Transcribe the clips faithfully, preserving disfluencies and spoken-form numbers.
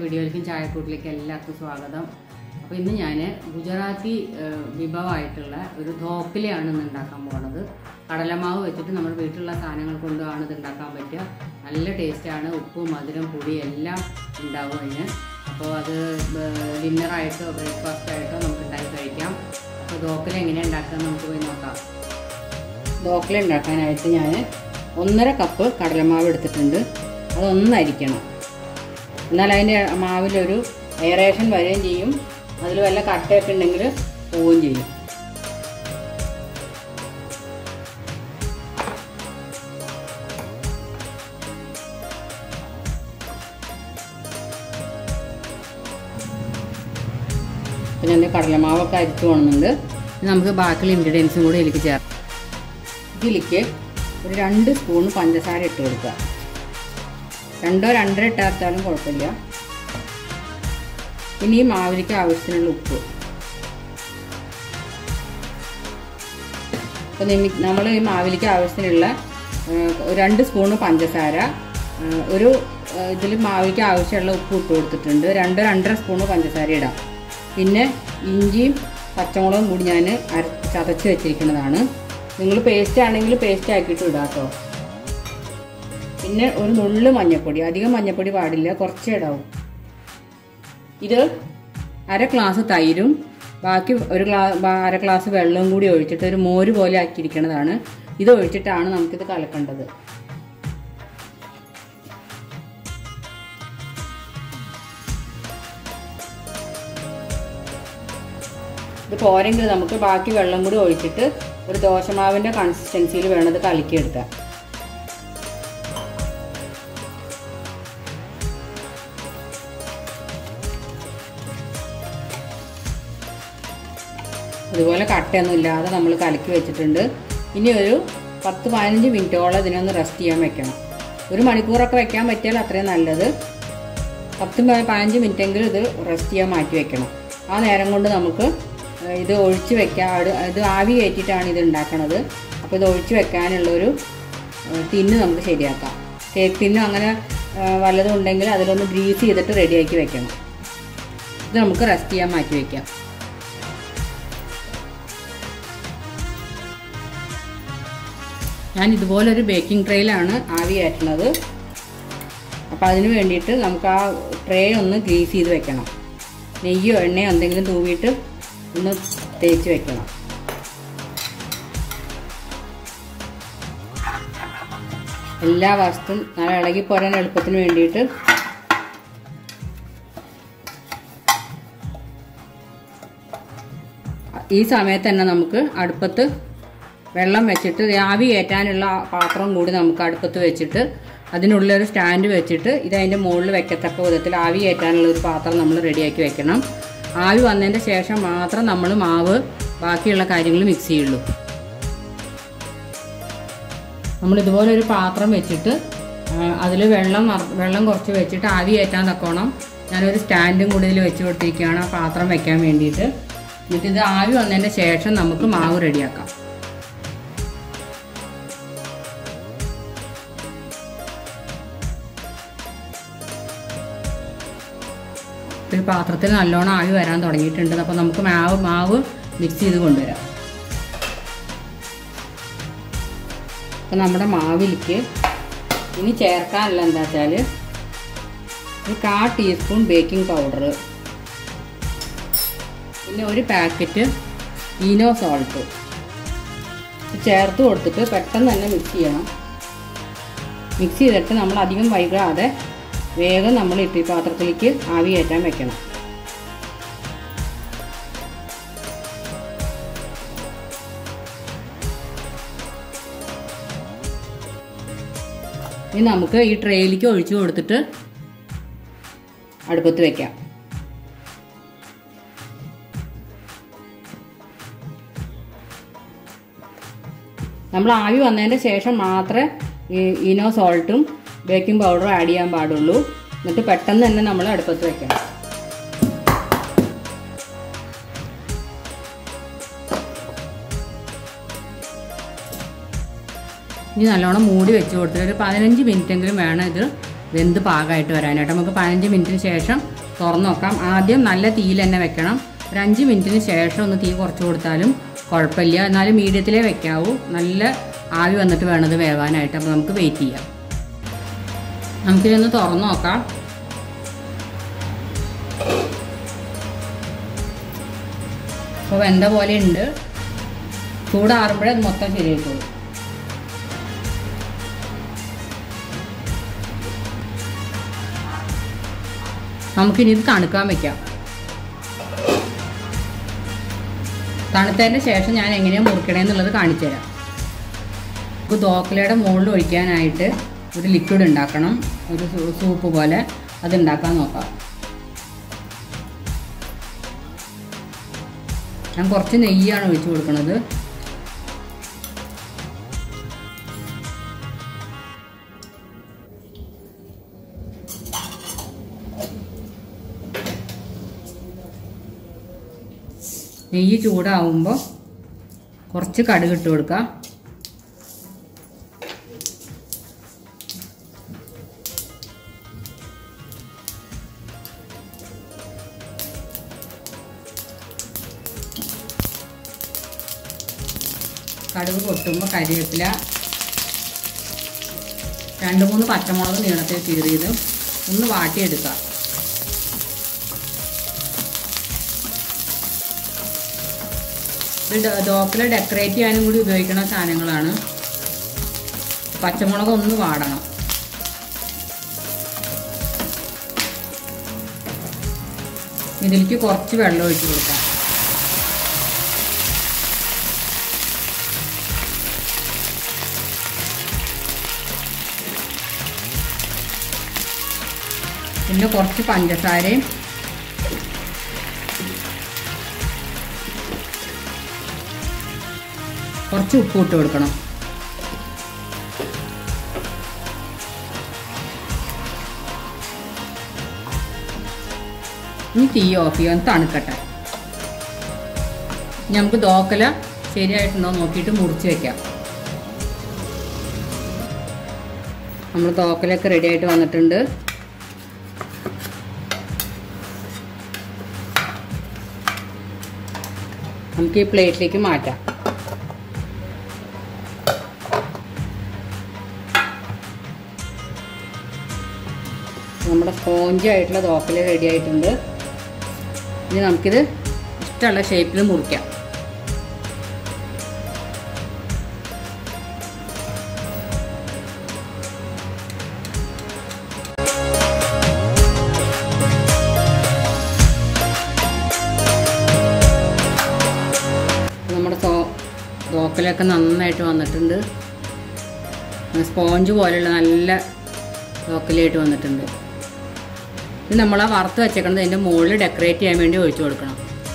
വീഡിയോയിലേക്കും ചായക്കൂട്ടിലേക്കും എല്ലാവർക്കും സ്വാഗതം. അപ്പോൾ ഇന്ന് ഞാൻ ഗുജറാത്തി വിഭവമായിട്ടുള്ള ഒരു ധോക്കലയാണ് ഇന്ന് ഉണ്ടാക്കാൻ പോകുന്നത്. കടലമാവ് വെച്ചിട്ട് നമ്മൾ വീട്ടിലുള്ള സാധനങ്ങൾ കൊണ്ടാണ് ഇത് ഉണ്ടാക്കാൻ പറ്റുക. നല്ല ടേസ്റ്റാണ്. ഉപ്പും മധുരം പുളി എല്ലാം ഉണ്ടാവും അതിന്. അപ്പോൾ അത് ഡിന്നറായിട്ടോ ബ്രേക്ക്ഫാസ്റ്റായിട്ടോ നമുക്ക് ഉണ്ടാക്കി കഴിക്കാം. അപ്പോൾ ധോക്കല എങ്ങനെ ഉണ്ടാക്കുക നമുക്ക് പോയി നോക്കാം. ധോക്കല ഉണ്ടാക്കാനായിട്ട് ഞാൻ ഒന്നര കപ്പ് കടലമാവ് എടുത്തിട്ടുണ്ട്. അതൊന്നരിക്കണം, എന്നാൽ അതിൻ്റെ മാവിലൊരു എയറേഷൻ വരികയും ചെയ്യും. അതിൽ വല്ല കട്ടയൊക്കെ ഉണ്ടെങ്കിൽ പോവുകയും ചെയ്യും. അപ്പം ഞാൻ കടലമാവൊക്കെ അരിച്ചു പോകുന്നുണ്ട്. നമുക്ക് ബാക്കിയുള്ള ഇൻഗ്രീഡിയൻസും കൂടി ഇതിലേക്ക് ചേർക്കാം. ഇതിലേക്ക് ഒരു രണ്ട് സ്പൂൺ പഞ്ചസാര ഇട്ട് കൊടുക്കുക. രണ്ടോ രണ്ടര ഇട്ടാർത്താലും കുഴപ്പമില്ല. ഇനി ഈ മാവിലേക്ക് ആവശ്യത്തിനുള്ള ഉപ്പ്. അപ്പോൾ നമ്മൾ ഈ മാവിലേക്ക് ആവശ്യത്തിനുള്ള രണ്ട് സ്പൂണ് പഞ്ചസാര, ഒരു ഇതിൽ മാവിലേക്ക് ആവശ്യമുള്ള ഉപ്പ് ഇട്ട് കൊടുത്തിട്ടുണ്ട്. രണ്ട് രണ്ടര സ്പൂണ് പഞ്ചസാര ഇടാം. പിന്നെ ഇഞ്ചിയും പച്ചമുളകും കൂടി ഞാൻ അര ചതച്ച് വെച്ചിരിക്കുന്നതാണ്. നിങ്ങൾ പേസ്റ്റ് ആണെങ്കിൽ പേസ്റ്റ് ആക്കിയിട്ട് ഇടാം കേട്ടോ. പിന്നെ ഒരു നുള്ളു മഞ്ഞൾപ്പൊടി, അധികം മഞ്ഞൾപ്പൊടി പാടില്ല, കുറച്ചേ ഇടാവും. ഇത് അര ഗ്ലാസ് തൈരും ബാക്കി ഒരു ഗ്ലാ അര ഗ്ലാസ് വെള്ളവും കൂടി ഒഴിച്ചിട്ട് ഒരു മോര് പോലെ ആക്കിയിരിക്കുന്നതാണ്. ഇത് ഒഴിച്ചിട്ടാണ് നമുക്കിത് കലക്കേണ്ടത്. ഇത് പോരെങ്കിൽ നമുക്ക് ബാക്കി വെള്ളം കൂടി ഒഴിച്ചിട്ട് ഒരു ദോശമാവിൻ്റെ കൺസിസ്റ്റൻസിയിൽ വേണം ഇത് കലക്കിയെടുക്കാൻ. അതുപോലെ കട്ടയൊന്നും ഇല്ലാതെ നമ്മൾ കലക്കി വെച്ചിട്ടുണ്ട്. ഇനി ഒരു പത്ത് പതിനഞ്ച് മിനിറ്റോളം ഇതിനൊന്ന് റെസ്റ്റ് ചെയ്യാൻ വെക്കണം. ഒരു മണിക്കൂറൊക്കെ വെക്കാൻ പറ്റിയാൽ അത്രയും നല്ലത്. പത്ത് പതിനഞ്ച് മിനിറ്റെങ്കിലും ഇത് റെസ്റ്റ് ചെയ്യാൻ മാറ്റി വെക്കണം. ആ നേരം കൊണ്ട് നമുക്ക് ഇത് ഒഴിച്ച് വെക്കാം. ഇത് ആവി കയറ്റിയിട്ടാണ് ഇത് ഉണ്ടാക്കണത്. അപ്പോൾ ഇത് ഒഴിച്ച് വെക്കാനുള്ളൊരു ടിന്ന് നമുക്ക് ശരിയാക്കാം. കേക്ക് ടിന്നും അങ്ങനെ വല്ലതും ഉണ്ടെങ്കിൽ അതിലൊന്ന് ഗ്രീസ് ചെയ്തിട്ട് റെഡിയാക്കി വെക്കണം. ഇത് നമുക്ക് റെസ്റ്റ് ചെയ്യാൻ മാറ്റി വയ്ക്കാം. ഞാൻ ഇതുപോലൊരു ബേക്കിംഗ് ട്രേയിലാണ് ആവി കയറ്റുന്നത്. അപ്പോൾ അതിന് വേണ്ടിയിട്ട് നമുക്ക് ആ ട്രേ ഒന്ന് ഗ്രീസ് ചെയ്ത് വെക്കണം. നെയ്യോ എണ്ണയോ എന്തെങ്കിലും തൂവിയിട്ട് ഒന്ന് തേച്ച് വെക്കണം. എല്ലാ വസ്തുവും നല്ല ഇളകി പോരാൻ എളുപ്പത്തിന് വേണ്ടിയിട്ട് ഈ സമയത്ത് തന്നെ നമുക്ക് അടുപ്പത്ത് വെള്ളം വെച്ചിട്ട് ആവി കയറ്റാനുള്ള പാത്രം കൂടി നമുക്ക് അടുപ്പത്ത് വെച്ചിട്ട് അതിനുള്ളൊരു സ്റ്റാൻഡ് വെച്ചിട്ട് ഇത് അതിൻ്റെ മുകളിൽ വെക്കത്തക്ക വിധത്തിൽ ആവി കയറ്റാനുള്ള ഒരു പാത്രം നമ്മൾ റെഡിയാക്കി വെക്കണം. ആവി വന്നതിൻ്റെ ശേഷം മാത്രം നമ്മൾ മാവ് ബാക്കിയുള്ള കാര്യങ്ങൾ മിക്സ് ചെയ്യുള്ളൂ. നമ്മൾ ഇതുപോലെ ഒരു പാത്രം വെച്ചിട്ട് അതിൽ വെള്ളം വെള്ളം കുറച്ച് വെച്ചിട്ട് ആവി കയറ്റാൻ തക്കോണം ഞാനൊരു സ്റ്റാൻഡും കൂടി ഇതിൽ വെച്ച് കൊടുത്തിരിക്കുകയാണ് ആ പാത്രം വെക്കാൻ വേണ്ടിയിട്ട്. എന്നിട്ട് ഇത് ആവി വന്നതിൻ്റെ ശേഷം നമുക്ക് മാവ് റെഡിയാക്കാം. ഒരു പാത്രത്തിൽ നല്ലോണം ആവി വരാൻ തുടങ്ങിയിട്ടുണ്ട്. അപ്പോൾ നമുക്ക് മാവ് മാവ് മിക്സ് ചെയ്ത് കൊണ്ടുവരാം. അപ്പോൾ നമ്മുടെ മാവിലേക്ക് ഇനി ചേർക്കാനുള്ള എന്താ വെച്ചാൽ ഒരു കാ ടീസ്പൂൺ ബേക്കിംഗ് പൗഡർ, പിന്നെ ഒരു പാക്കറ്റ് ഈനോ സോൾട്ട് ചേർത്ത് കൊടുത്തിട്ട് പെട്ടെന്ന് തന്നെ മിക്സ് ചെയ്യണം. മിക്സ് ചെയ്തിട്ട് നമ്മൾ അധികം വൈകാതെ വേഗം നമ്മൾ ഇഡ്ഡലി പാത്രത്തിലേക്ക് ആവി കയറ്റാൻ വെക്കണം. ഇനി നമുക്ക് ഈ ട്രേയിലേക്ക് ഒഴിച്ചു കൊടുത്തിട്ട് അടുപ്പത്ത് വെക്കാം. നമ്മൾ ആവി വന്നതിൻ്റെ ശേഷം മാത്രമേ ഈ ഈനോ സോൾട്ടും ബേക്കിംഗ് പൗഡറും ആഡ് ചെയ്യാൻ പാടുള്ളൂ. എന്നിട്ട് പെട്ടെന്ന് തന്നെ നമ്മൾ അടുപ്പത്ത് വെക്കണം. ഇനി നല്ലോണം മൂടി വെച്ച് കൊടുത്തിട്ട് ഒരു പതിനഞ്ച് മിനിറ്റെങ്കിലും വേണം ഇത് വെന്ത് പാകമായിട്ട് വരാനായിട്ട്. നമുക്ക് പതിനഞ്ച് മിനിറ്റിന് ശേഷം തുറന്ന് നോക്കാം. ആദ്യം നല്ല തീയിൽ തന്നെ വെക്കണം. ഒരു അഞ്ച് മിനിറ്റിന് ശേഷം ഒന്ന് തീ കുറച്ച് കൊടുത്താലും കുഴപ്പമില്ല. എന്നാലും മീഡിയത്തിലേ വെക്കാവൂ. നല്ല ആവി വന്നിട്ട് വേണത് വേവാനായിട്ട്. അപ്പോൾ നമുക്ക് വെയിറ്റ് ചെയ്യാം. നമുക്കിതൊന്ന് തുറന്ന് നോക്കാം. അപ്പോൾ വെന്ത പോലെ ഉണ്ട്. ചൂടാറുമ്പോഴേ അത് മൊത്തം ശരിയായിട്ടുള്ളൂ. നമുക്കിനി ഇത് തണുക്കാൻ വയ്ക്കാം. തണുത്തതിന് ശേഷം ഞാൻ എങ്ങനെയാണ് മുറിക്കണമെന്നുള്ളത് കാണിച്ചു തരാം. നമുക്ക് ധോക്ലയുടെ മുകളിൽ ഒഴിക്കാനായിട്ട് ഒരു ലിക്വിഡ് ഉണ്ടാക്കണം. ഒരു സൂപ്പ് പോലെ അത് ഉണ്ടാക്കാൻ നോക്കാം. ഞാൻ കുറച്ച് നെയ്യാണ് ഒഴിച്ചു കൊടുക്കുന്നത്. നെയ്യ് ചൂടാവുമ്പോൾ കുറച്ച് കടുക് ഇട്ട് കൊടുക്കാം. കടുക് പൊട്ടുമ്പോൾ കരിവേപ്പില, രണ്ട് മൂന്ന് പച്ചമുളക് നീളത്തിൽ കീറിയത് ഒന്ന് വാട്ടിയെടുക്കുക. ഇത് ധോക്ല ഡെക്കറേറ്റ് ചെയ്യാനും കൂടി ഉപയോഗിക്കുന്ന സാധനങ്ങളാണ്. പച്ചമുളക് ഒന്ന് വാടണം. ഇതിലേക്ക് കുറച്ച് വെള്ളം ഒഴിച്ച് കൊടുക്കാം. പിന്നെ കുറച്ച് പഞ്ചസാരയും കുറച്ച് ഉപ്പ് ഇട്ട് കൊടുക്കണം. ഇനി തീ ഓഫ് ചെയ്യാൻ തണുക്കട്ടെ. നമുക്ക് ധോക്ല ശരിയായിട്ടുണ്ടോ നോക്കിയിട്ട് മുറിച്ച് വെക്കാം. നമ്മൾ ധോക്ലയൊക്കെ റെഡി ആയിട്ട് വന്നിട്ടുണ്ട്. നമുക്ക് ഈ പ്ലേറ്റിലേക്ക് മാറ്റാം. നമ്മുടെ സ്പോഞ്ചി ആയിട്ടുള്ള ധോക്ല റെഡി ആയിട്ടുണ്ട്. ഇനി നമുക്കിത് ഇഷ്ടമുള്ള ഷേപ്പിൽ മുറിക്കാം. നമ്മുടെ ധോക്ലയൊക്കെ നന്നായിട്ട് വന്നിട്ടുണ്ട്. സ്പോഞ്ച് പോലെയുള്ള നല്ല ധോക്ലയായിട്ട് വന്നിട്ടുണ്ട്. ഇത് നമ്മൾ ആ വറുത്ത് വെച്ചേക്കണത് അതിൻ്റെ മുകളിൽ ഡെക്കറേറ്റ് ചെയ്യാൻ വേണ്ടി ഒഴിച്ചു കൊടുക്കണം.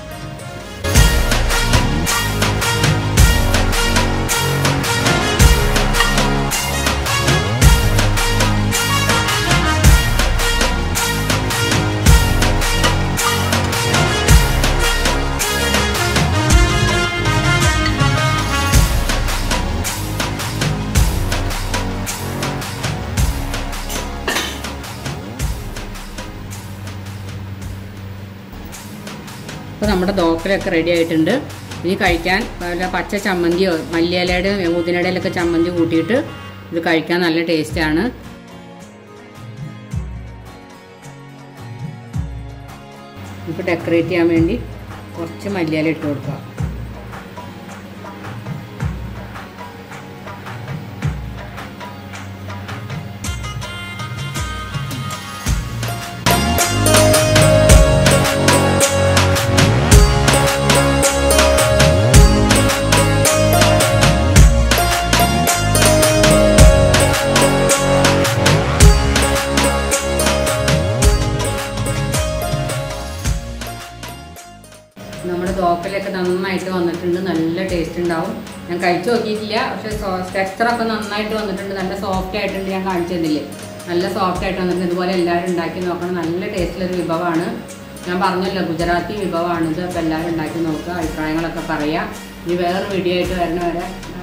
അപ്പോൾ നമ്മുടെ ധോക്ലയൊക്കെ റെഡി ആയിട്ടുണ്ട്. ഇനി കഴിക്കാൻ വല്ല പച്ച ചമ്മന്തിയോ മല്ലിയിലയുടെ മുതിനയുടെയിലൊക്കെ ചമ്മന്തി കൂട്ടിയിട്ട് ഇത് കഴിക്കാൻ നല്ല ടേസ്റ്റാണ്. ഇപ്പോൾ ഡെക്കറേറ്റ് ചെയ്യാൻ വേണ്ടി കുറച്ച് മല്ലിയില ഇട്ട് കൊടുക്കുക. നമ്മുടെ ധോക്ലയൊക്കെ നന്നായിട്ട് വന്നിട്ടുണ്ട്. നല്ല ടേസ്റ്റ് ഉണ്ടാവും. ഞാൻ കഴിച്ചു നോക്കിയിട്ടില്ല, പക്ഷേ ടെക്സ്ചറൊക്കെ നന്നായിട്ട് വന്നിട്ടുണ്ട്. നല്ല സോഫ്റ്റ് ആയിട്ടുണ്ട്. ഞാൻ കാണിച്ചു തന്നില്ലേ, നല്ല സോഫ്റ്റ് ആയിട്ട് വന്നിട്ടുണ്ട്. ഇതുപോലെ എല്ലാവരും ഉണ്ടാക്കി നോക്കണം. നല്ല ടേസ്റ്റുള്ളൊരു വിഭവമാണ്. ഞാൻ പറഞ്ഞല്ലോ, ഗുജറാത്തി വിഭവമാണിത്. അപ്പോൾ എല്ലാവരും ഉണ്ടാക്കി നോക്കുക, അഭിപ്രായങ്ങളൊക്കെ പറയാം. ഇനി വേറൊരു വീഡിയോ ആയിട്ട് വരുന്നവരെ